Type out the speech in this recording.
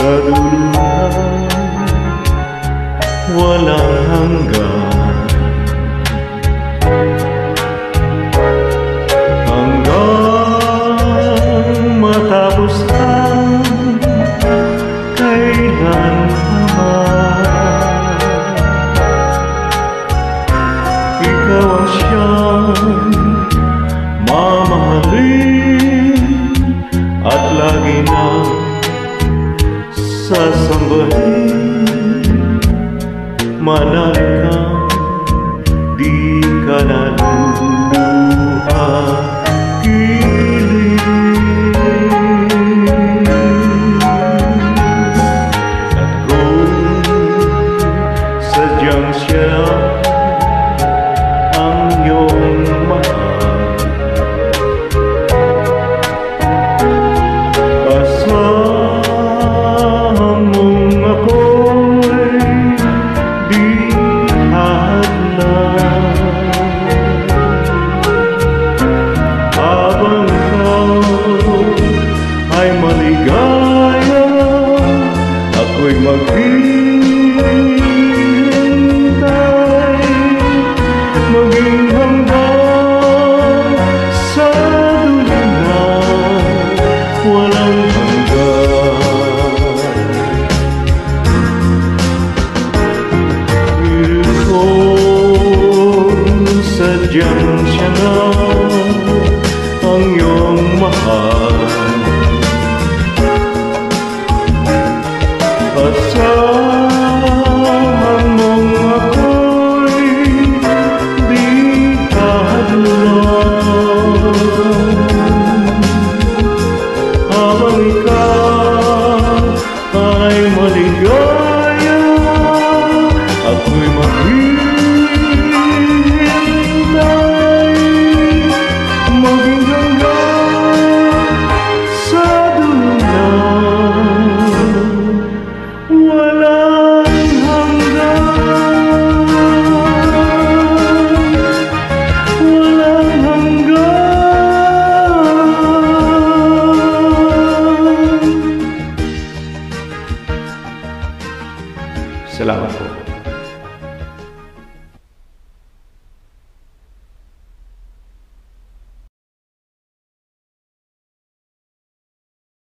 kaduluhan, walang hanggan. Hanggang matapos ang kailanman, ikaw ang siyang mamahalin at lagi na sasambahin. Manal ka, di ka naluluha, kilig. At kung sadyang siya ang iyong mahal, asahan mong ako'y di hadlang. Habang ikaw ay maligaya, ako'y maghihintay, maging hanggang sa dulang walang hanggan. Kung sadyang siya na ang iyong mahal,